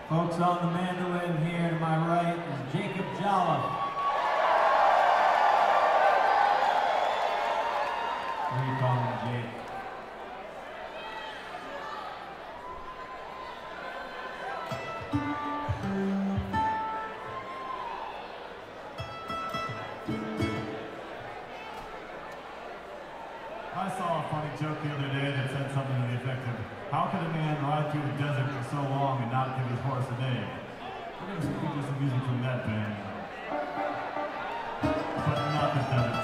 Folks, on the mandolin here to my right is Jacob Jolliffe. What do you call him, Jake? I saw a funny joke the other day that said something to the effect of, how can a man ride through the desert for so long and not give his horse a name? We're going to do some music from that band. But not the desert.